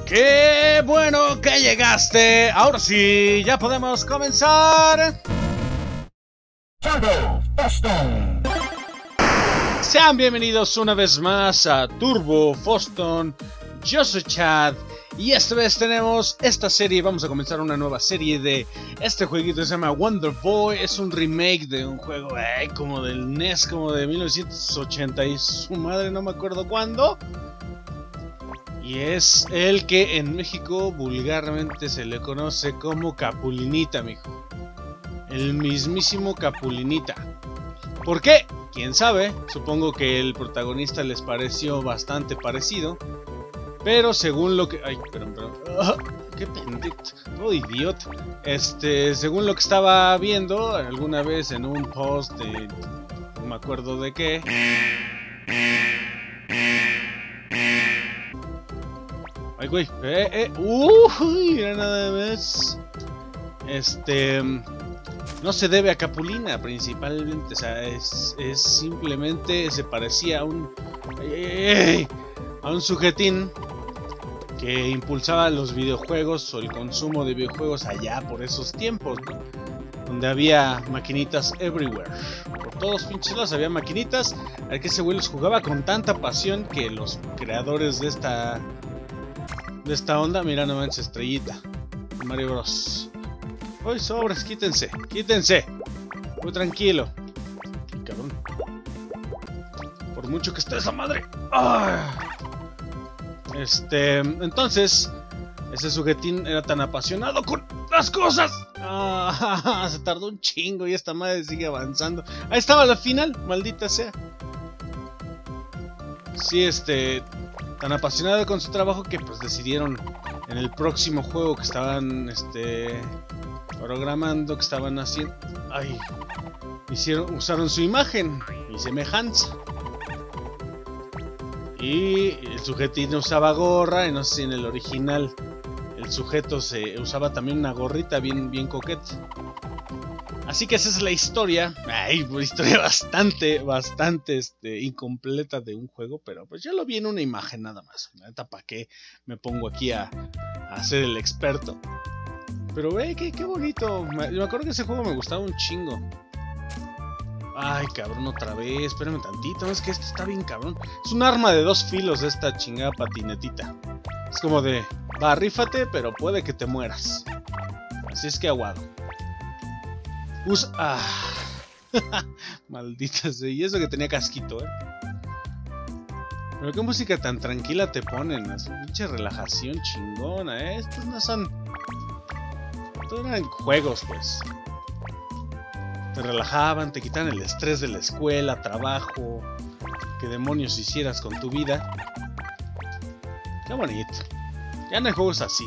¡Qué bueno que llegaste! Ahora sí, ya podemos comenzar. Turbo Foston. Sean bienvenidos una vez más a Turbo Foston. Yo soy Chad y esta vez tenemos esta serie. Vamos a comenzar una nueva serie de este jueguito que se llama Wonder Boy. Es un remake de un juego como del NES, como de 1980 y su madre no me acuerdo cuándo. Y es el que en México vulgarmente se le conoce como Capulinita, mijo. El mismísimo Capulinita. ¿Por qué? ¿Quién sabe? Supongo que el protagonista les pareció bastante parecido. Pero según lo que... Ay, perdón. ¡Qué pendejo! ¡Oh, idiota! Según lo que estaba viendo alguna vez en un post de... no me acuerdo de qué... Ay, güey. Mira nada más. No se debe a Capulina principalmente. O sea, es simplemente se parecía a un sujetín que impulsaba los videojuegos o el consumo de videojuegos allá por esos tiempos, ¿no? Donde había maquinitas everywhere. Por todos pinches lados había maquinitas. Al que ese güey los jugaba con tanta pasión que los creadores de esta onda, mira nomás, estrellita Mario Bros. Hoy sobres, quítense. Muy tranquilo. Cabrón. Por mucho que esté esa madre. Entonces, ese sujetín era tan apasionado con las cosas. Se tardó un chingo y esta madre sigue avanzando. Ahí estaba la final, maldita sea. Sí, tan apasionado con su trabajo que pues decidieron en el próximo juego que estaban programando, que estaban haciendo, usaron su imagen y semejanza. Y el sujetín usaba gorra, y no sé si en el original el sujeto se usaba también una gorrita bien coqueta. Así que esa es la historia. Una historia bastante incompleta de un juego, pero pues yo lo vi en una imagen nada más. La neta, ¿para qué me pongo aquí a ser el experto? Pero qué bonito. Me acuerdo que ese juego me gustaba un chingo. Ay, cabrón, otra vez. Espérame tantito, es que esto está bien cabrón. Es un arma de dos filos esta chingada patinetita. Es como de, va, rífate, pero puede que te mueras. Así es que aguado. Maldita sea. Y eso que tenía casquito, Pero qué música tan tranquila te ponen. Es una pinche relajación chingona, Estos no son... Estos eran juegos, pues. Te relajaban, te quitaban el estrés de la escuela, trabajo. ¿Qué demonios hicieras con tu vida? Qué bonito. Ya no hay juegos así,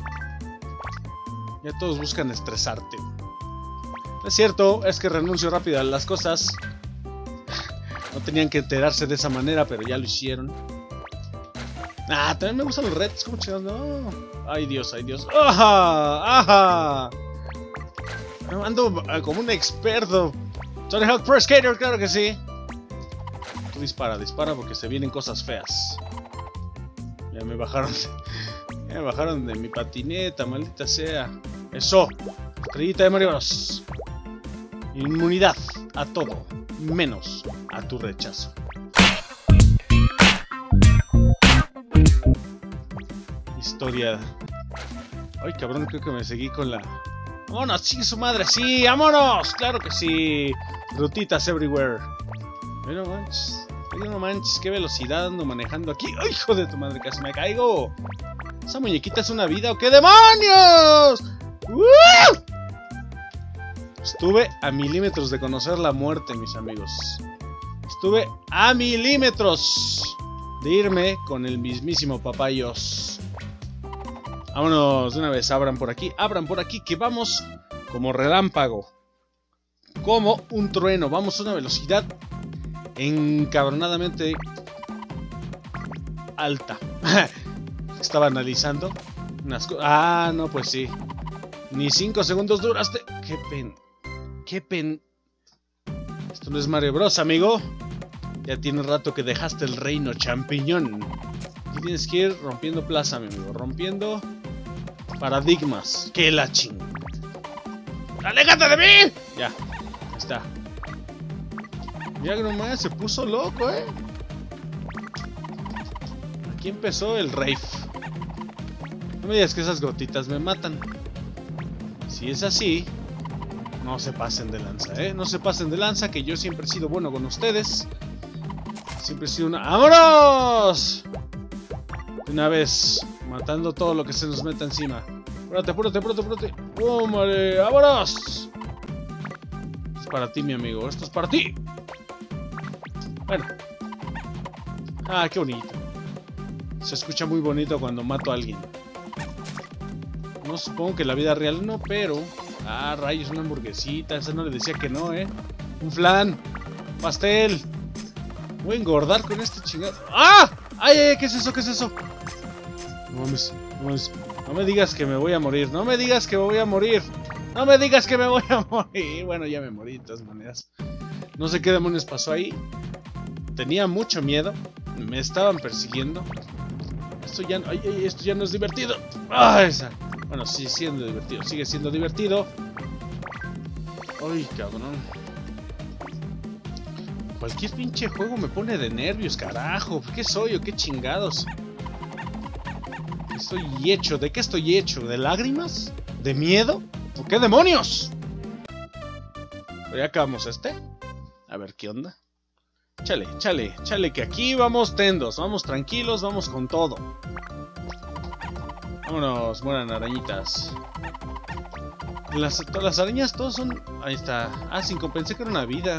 Ya todos buscan estresarte. Es cierto, es que renuncio rápido a las cosas. No tenían que enterarse de esa manera, pero ya lo hicieron. También me gustan los retos, ¿cómo chingados? No. Ay Dios. ¡Ajá! Ando como un experto. Tony Hawk Pro Skater, claro que sí. Tú dispara porque se vienen cosas feas. Ya me bajaron de mi patineta, maldita sea. Eso. Estrellita de Mario Bros. Inmunidad a todo, menos a tu rechazo. Historia. Ay, cabrón, creo que me seguí con la... ¡Vámonos, chingue su madre! ¡Sí, vámonos! ¡Claro que sí! Rutitas everywhere. Pero no manches, qué velocidad ando manejando aquí. ¡Ay, hijo de tu madre, casi me caigo! ¿Esa muñequita es una vida o qué demonios? Estuve a milímetros de conocer la muerte, mis amigos. Estuve a milímetros de irme con el mismísimo Papayos. Vámonos de una vez, abran por aquí, que vamos como relámpago. Como un trueno, vamos a una velocidad encabronadamente alta. Estaba analizando unas cosas. No, pues sí. Ni 5 segundos duraste. Qué pen... Esto no es Mario Bros, amigo. Ya tiene rato que dejaste el reino champiñón. Aquí tienes que ir rompiendo plaza, mi amigo. Rompiendo paradigmas. ¡Que la ching! ¡Aléjate de mí! Ya, ahí está. Mira que nomás se puso loco, Aquí empezó el rave. No me digas que esas gotitas me matan. Si es así, no se pasen de lanza, no se pasen de lanza, que yo siempre he sido bueno con ustedes. Siempre he sido una... ¡Vámonos! Una vez, matando todo lo que se nos meta encima. Apúrate, apúrate, apúrate, apúrate. ¡Hombre! ¡Vámonos! Esto es para ti, mi amigo. Esto es para ti. Bueno. Ah, qué bonito. Se escucha muy bonito cuando mato a alguien. No supongo que en la vida real no, pero... Ah, rayos, una hamburguesita. Esa no le decía que no, Un flan. Pastel. Voy a engordar con este chingado. ¡Ah! ¡Ay, ay! ¿Qué es eso? ¿Qué es eso? No mames, no mames. No me digas que me voy a morir. No me digas que me voy a morir. No me digas que me voy a morir. Bueno, ya me morí de todas maneras. No sé qué demonios pasó ahí. Tenía mucho miedo. Me estaban persiguiendo. Esto ya, esto ya no es divertido. ¡Ah, esa! Bueno, sigue siendo divertido. Sigue siendo divertido. ¡Ay, cabrón! Cualquier pinche juego me pone de nervios, carajo. ¿Qué soy o qué chingados? Estoy hecho. ¿De qué estoy hecho? ¿De lágrimas? ¿De miedo? ¿O qué demonios? Pero ya acabamos A ver qué onda. Chale, chale, chale, que aquí vamos tendos. Vamos tranquilos, vamos con todo. Vámonos, mueran arañitas. Las arañas todos son... Ahí está. Ah, 5, pensé que era una vida.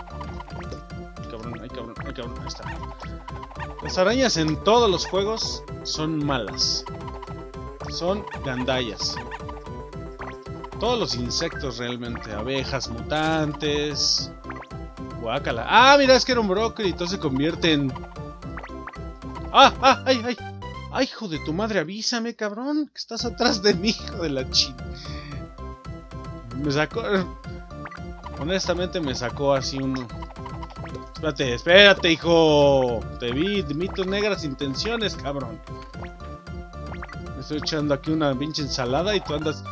Ay, cabrón, ahí está. Las arañas en todos los juegos son malas. Son gandallas. Todos los insectos realmente. Abejas mutantes. Guácala. Ah, mira, es que era un brócoli. Entonces se convierte en... ¡Ah! ¡Ay! ¡Ay, hijo de tu madre! Avísame, cabrón. Que estás atrás de mí, hijo de la chingada. Me sacó... Honestamente me sacó así uno... Espérate, hijo. Te vi tus negras intenciones, cabrón. Me estoy echando aquí una pinche ensalada y tú andas...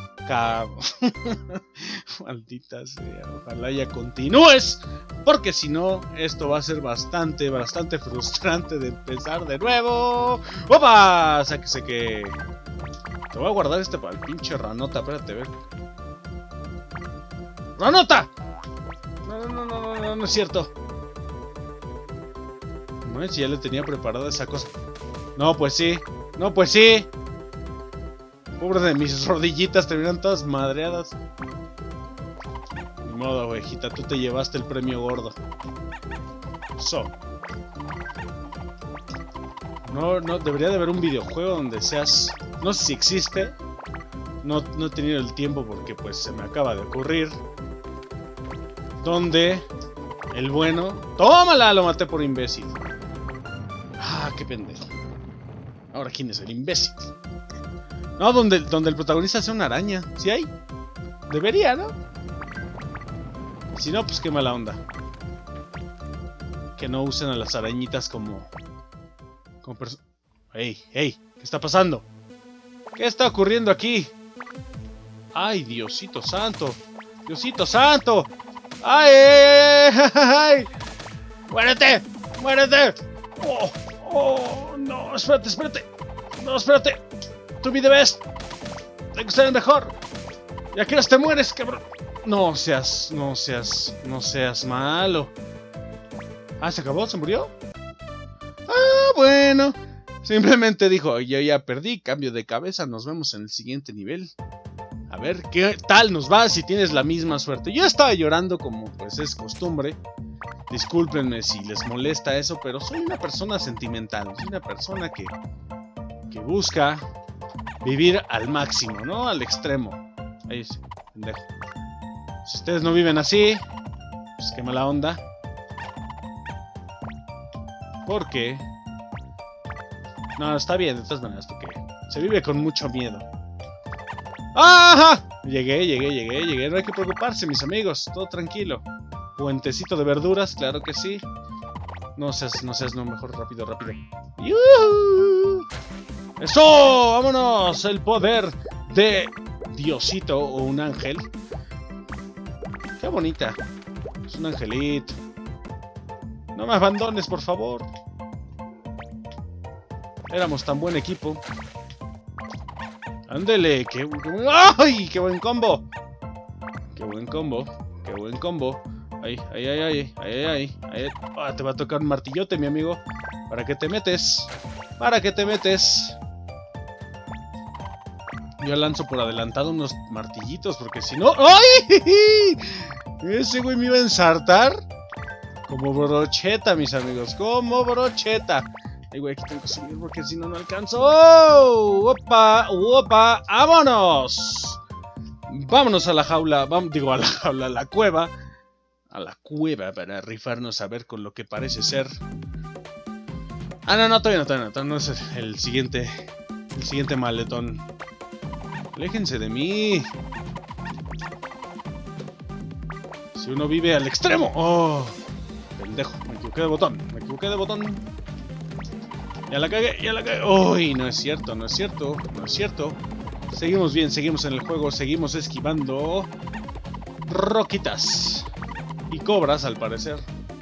Maldita sea. Ojalá ya continúes. Porque si no, esto va a ser bastante frustrante de empezar de nuevo. ¡Opa! Sáquese que... Te voy a guardar para el pinche ranota. Espérate, ve. ¡Ranota! No es cierto. No, si ya le tenía preparada esa cosa. No, pues sí. Pobre de mis rodillitas, terminan todas madreadas. Ni modo, ovejita, tú te llevaste el premio gordo. No, debería de haber un videojuego donde seas... No sé si existe. No he tenido el tiempo porque pues se me acaba de ocurrir. Donde el bueno... ¡Tómala! Lo maté por imbécil. Ah, qué pendejo. Ahora, ¿quién es el imbécil? No, donde el protagonista sea una araña. ¿Sí hay? Debería, ¿no? Si no, pues qué mala onda. Que no usen a las arañitas como ¡Ey! ¿Qué está pasando? ¿Qué está ocurriendo aquí? ¡Ay, Diosito santo! ¡Diosito santo! ¡Ay! ¡Muérete! ¡Oh! No, espérate. No, espérate. To be the best. Tengo que ser el mejor. Y aquí te mueres, cabrón. No seas malo. Ah, ¿se acabó? ¿Se murió? Ah, bueno. Simplemente dijo, yo ya perdí, cambio de cabeza, nos vemos en el siguiente nivel. A ver qué tal nos va si tienes la misma suerte. Yo estaba llorando como pues es costumbre. Discúlpenme si les molesta eso, pero soy una persona sentimental. Soy una persona que busca vivir al máximo, ¿no? Al extremo. Ahí sí, pendejo. Si ustedes no viven así, pues qué mala onda. Porque... No, está bien, de todas maneras, porque se vive con mucho miedo. ¡Ajá! Llegué. No hay que preocuparse, mis amigos. Todo tranquilo. Puentecito de verduras, claro que sí. No seas, mejor rápido. ¡Yuhu! ¡Eso! ¡Vámonos! El poder de Diosito o un ángel. ¡Qué bonita! Es un angelito. No me abandones, por favor. Éramos tan buen equipo. Ándele, ¡ay! ¡Qué buen combo! ¡Qué buen combo! ¡Qué buen combo! ¡Ay! Ah, te va a tocar un martillote, mi amigo. ¿Para qué te metes? ¿Para qué te metes? Yo lanzo por adelantado unos martillitos, porque si no... ¡ay! Ese güey me iba a ensartar. Como brocheta, mis amigos. Como brocheta. Ay, güey, aquí tengo que subir porque si no, no alcanzo. ¡Oh! ¡Opa! ¡Opa! ¡Vámonos! Vámonos a la jaula. Digo, a la jaula, a la cueva. A la cueva para rifarnos a ver con lo que parece ser. Ah, no, todavía no es el siguiente maletón. Aléjense de mí. Si uno vive al extremo. ¡Oh! Pendejo, me equivoqué de botón. Ya la cagué. ¡Uy! No es cierto. Seguimos bien, seguimos en el juego, seguimos esquivando roquitas y cobras, al parecer.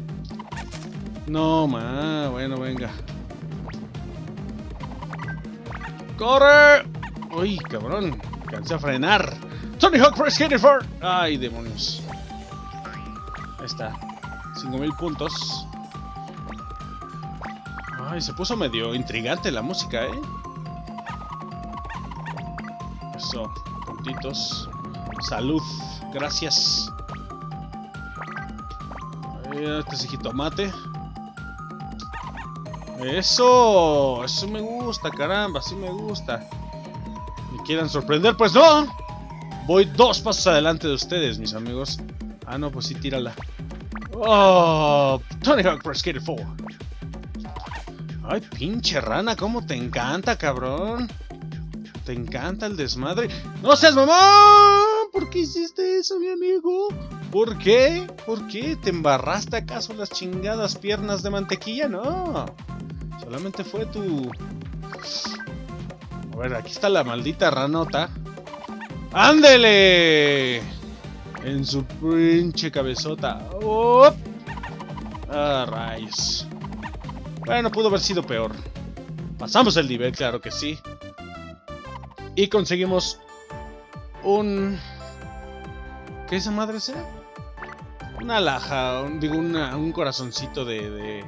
No, bueno, venga. ¡Corre! ¡Uy, cabrón! Cansé a frenar. ¡Tony Hawk Pro Skater 4! ¡Ay, demonios! Ahí está. 5000 puntos. Ay, se puso medio intrigante la música, ¿eh? Eso, puntitos. Salud, gracias. Este es jitomate. Eso me gusta, caramba, sí me gusta. ¿Me quieren sorprender? Pues no. Voy 2 pasos adelante de ustedes, mis amigos. Ah, no, pues sí, tírala. Oh, Tony Hawk Pro Skater 4. Ay, pinche rana, cómo te encanta, cabrón. Te encanta el desmadre. ¡No seas mamá! ¿Por qué hiciste eso, mi amigo? ¿Por qué? ¿Te embarraste acaso las chingadas piernas de mantequilla? No. Solamente fue tu... A ver, aquí está la maldita ranota. ¡Ándele! En su pinche cabezota. ¡Oh! ¡Ah, rayos! Bueno, pudo haber sido peor. Pasamos el nivel, claro que sí. Y conseguimos un... ¿Qué esa madre será? Una alhaja, un corazoncito de...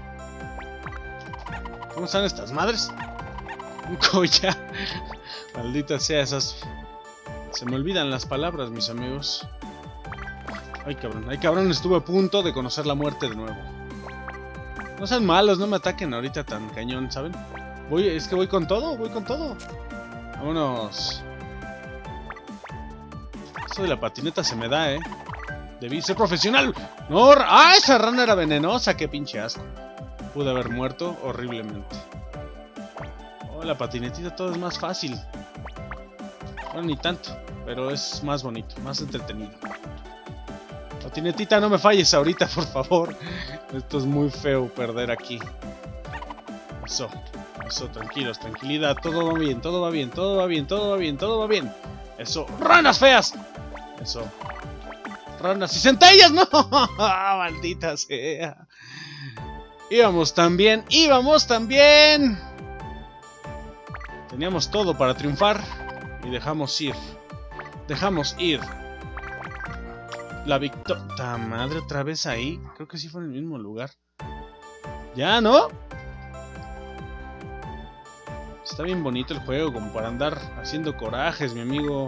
¿Cómo están estas madres? Un collar. Maldita sea esas... Se me olvidan las palabras, mis amigos. Ay, cabrón, estuve a punto de conocer la muerte de nuevo. No sean malos, no me ataquen ahorita tan cañón, ¿saben? Es que voy con todo. Vámonos. Eso de la patineta se me da, Debí ser profesional. No, esa rana era venenosa, qué pinche asco. Pude haber muerto horriblemente. Oh, la patinetita todo es más fácil. Bueno, ni tanto, pero es más bonito, más entretenido. Patinetita, no me falles ahorita, por favor. Esto es muy feo perder aquí. Eso, tranquilos, tranquilidad. Todo va bien. Eso, ranas feas. Eso. Ranas y centellas, no. Maldita sea. Íbamos tan bien. Teníamos todo para triunfar. Y dejamos ir. La victoria. Madre, otra vez ahí. Creo que sí fue en el mismo lugar. ¿Ya, no? Está bien bonito el juego, como para andar haciendo corajes, mi amigo.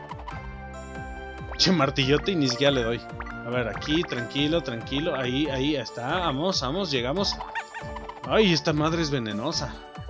Che, martillote y ni siquiera le doy. A ver, aquí, tranquilo. Ahí está. Vamos, llegamos. Ay, esta madre es venenosa.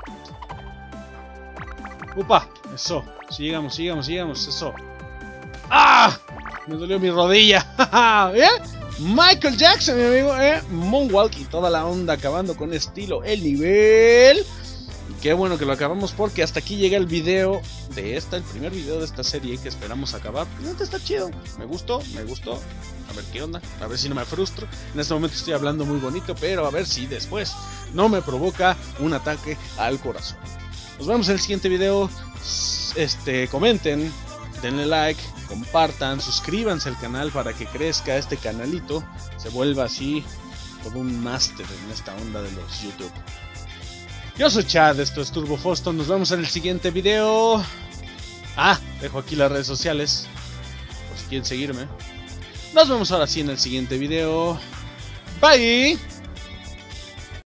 ¡Upa! Eso. Sigamos, eso. ¡Ah! Me dolió mi rodilla. ¿Eh? Michael Jackson, mi amigo, Moonwalk y toda la onda, acabando con estilo el nivel. qué bueno que lo acabamos, porque hasta aquí llega el video de el primer video de esta serie que esperamos acabar. Realmente está chido, me gustó. A ver qué onda, a ver si no me frustro. En este momento estoy hablando muy bonito, pero a ver si después no me provoca un ataque al corazón. Nos vemos en el siguiente video. Comenten, denle like, compartan, suscríbanse al canal para que crezca este canalito, se vuelva así todo un máster en esta onda de los YouTube. Yo soy Chad, esto es Turbo Foston, nos vemos en el siguiente video. Dejo aquí las redes sociales por si quieren seguirme. Nos vemos ahora sí en el siguiente video. Bye.